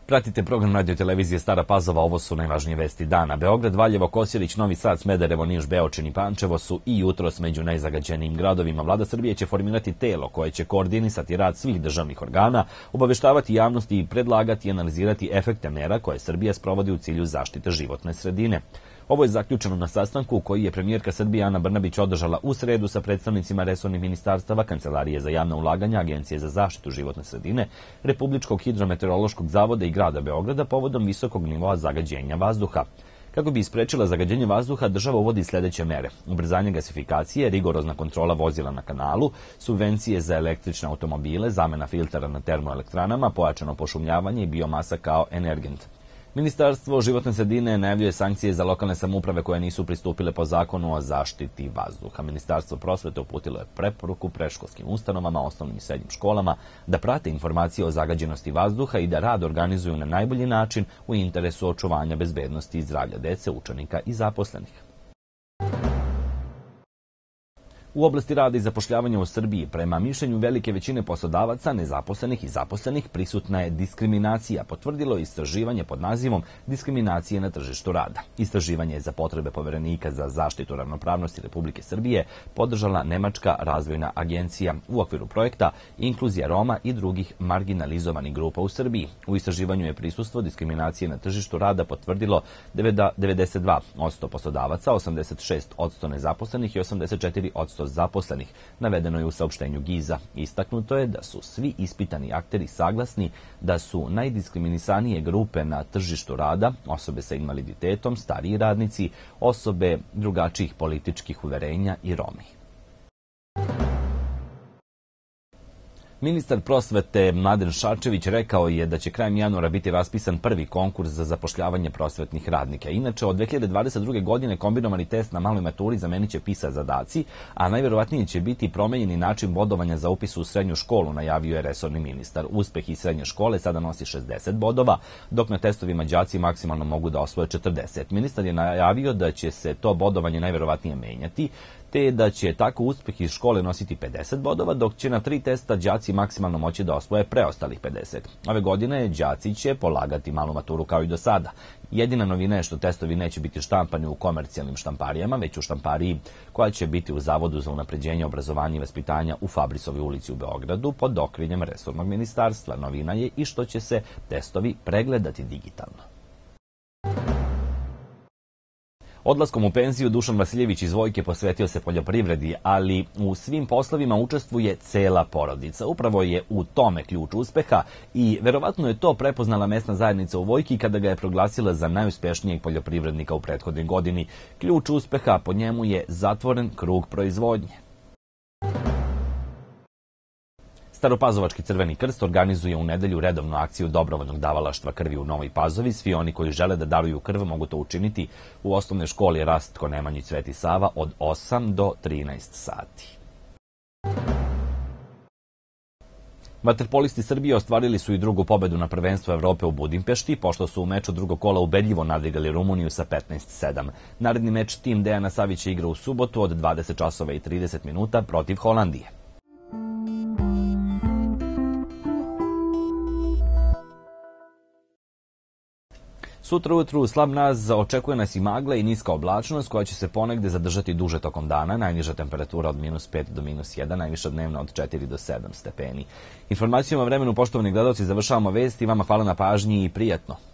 Pratite program radio televizije Stara Pazova, ovo su najvažnije vesti dana. Beograd, Valjevo, Kosjerić, Novi Sad, Smederevo, Niš, Beočin i Pančevo su i jutros među najzagađenijim gradovima. Vlada Srbije će formirati telo koje će koordinisati rad svih državnih organa, obaveštavati javnosti i predlagati i analizirati efekte mera koje Srbija sprovodi u cilju zaštite životne sredine. Ovo je zaključeno na sastanku koji je premijerka Srbije Ana Brnabić održala u sredu sa predstavnicima resornih ministarstava, Kancelarije za javna ulaganja, Agencije za zaštitu životne sredine, Republičkog hidrometeorološkog zavoda i grada Beograda povodom visokog nivoa zagađenja vazduha. Kako bi isprečila zagađenje vazduha, država uvodi sljedeće mere: ubrzanje gasifikacije, rigorozna kontrola vozila na kanalu, subvencije za električne automobile, zamena filtera na termoelektranama, pojačano pošumljavanje i biomasa kao energent. Ministarstvo životne sredine najavljuje sankcije za lokalne samouprave koje nisu pristupile po zakonu o zaštiti vazduha. Ministarstvo prosvete uputilo je preporuku predškolskim ustanovama, osnovnim i srednjim školama da prate informacije o zagađenosti vazduha i da rad organizuju na najbolji način u interesu očuvanja bezbednosti i zdravlja dece, učenika i zaposlenih. U oblasti rada i zapošljavanja u Srbiji, prema mišljenju velike većine poslodavaca, nezaposlenih i zaposlenih, prisutna je diskriminacija, potvrdilo istraživanje pod nazivom Diskriminacije na tržištu rada. Istraživanje je za potrebe Poverenika za zaštitu ravnopravnosti Republike Srbije podržala Nemačka razvojna agencija u okviru projekta Inkluzija Roma i drugih marginalizovanih grupa u Srbiji. U istraživanju je prisustvo diskriminacije na tržištu rada potvrdilo 92% poslodavaca, 86% nezaposlenih i 84% zaposlenih, navedeno je u saopštenju GIZ-a. Istaknuto je da su svi ispitani akteri saglasni da su najdiskriminisanije grupe na tržištu rada osobe sa invaliditetom, stariji radnici, osobe drugačijih političkih uverenja i Romi. Ministar prosvete Mladen Šarčević rekao je da će krajem januara biti raspisan prvi konkurs za zapošljavanje prosvetnih radnika. Inače, od 2022. godine kombinovani test na maloj maturi zamenit će PISA zadaci, a najverovatnije će biti promenjeni način bodovanja za upis u srednju školu, najavio je resorni ministar. Uspeh iz srednje škole sada nosi 60 bodova, dok na testovima đaci maksimalno mogu da osvoje 40. Ministar je najavio da će se to bodovanje najverovatnije menjati, te da će tako uspeh iz škole nositi 50 bodova, dok će na 3 testa đaci maksimalno moći da osvoje preostalih 50. Ove godine đaci će polagati malu maturu kao i do sada. Jedina novina je što testovi neće biti štampani u komercijalnim štamparijama, već u štampariji koja će biti u Zavodu za unapređenje obrazovanja i vaspitanja u Fabrisovoj ulici u Beogradu pod okriljem resornog ministarstva. Novina je i što će se testovi pregledati digitalno. Odlaskom u penziju Dušan Vasiljević iz Vojke posvetio se poljoprivredi, ali u svim poslovima učestvuje cela porodica. Upravo je u tome ključ uspeha i verovatno je to prepoznala mesna zajednica u Vojki kada ga je proglasila za najuspešnijeg poljoprivrednika u prethodnoj godini. Ključ uspeha po njemu je zatvoren krug proizvodnje. Staropazovački Crveni krst organizuje u nedelju redovnu akciju dobrovoljnog davalaštva krvi u Novoj Pazovi. Svi oni koji žele da daruju krv mogu to učiniti u osnovnoj školi Rastko Nemanjić Sveti Sava od 8 do 13 sati. Vaterpolisti Srbije ostvarili su i drugu pobedu na prvenstvu Evrope u Budimpešti, pošto su u meču drugog kola ubedljivo nadigrali Rumuniju sa 15:7. Naredni meč tim Dejana Savića igra u subotu od 20:30 protiv Holandije. Sutra ujutru slab naz, očekuje nas i magla i niska oblačnost koja će se ponegde zadržati duže tokom dana. Najniža temperatura od -5 do -1, najviša dnevna od 4 do 7 stepeni. Informacijom o vremenu, poštovani gledalci, završavamo vesti. Vama hvala na pažnji i prijatno.